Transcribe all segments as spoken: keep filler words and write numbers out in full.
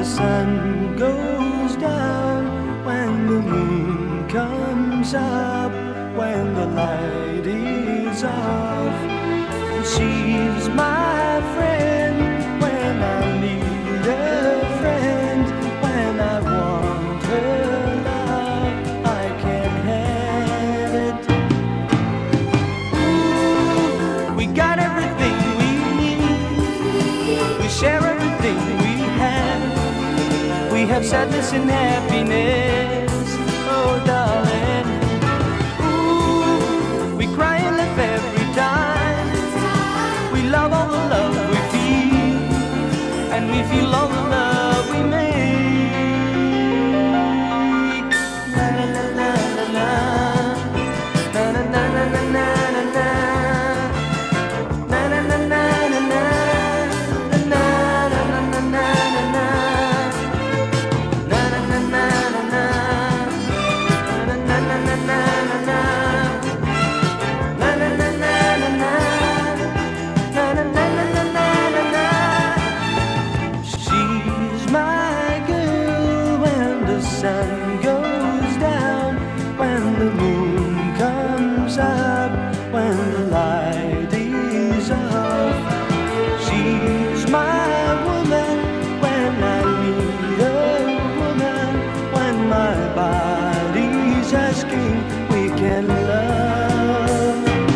the sun goes down, when the moon comes up, when the light is off. She's my friend when I need a friend, when I want her love, I can have it. Ooh, we got everything we need, we share everything we have. We have sadness and happiness, oh darling. Ooh, we cry and laugh every time. We love all the love we feel, and we feel all the love we make. La la la la la la, na na na na na na na, na na na na na na, na na na na na na. She's my girl when the sun goes down, when the moon comes up, when the light is off. She's my woman when I need a woman, when my body's asking we can love.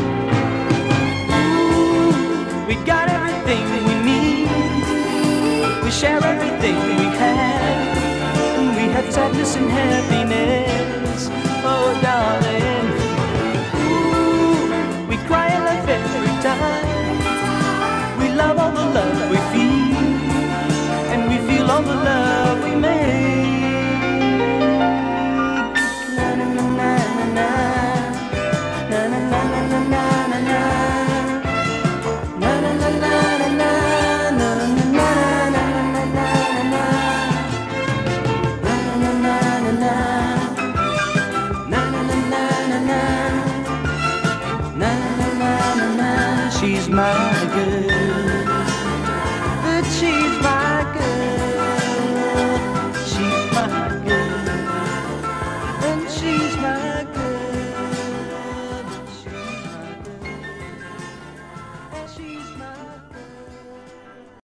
Ooh, we got everything we need, we share everything we have. We have sadness and happiness, oh darling.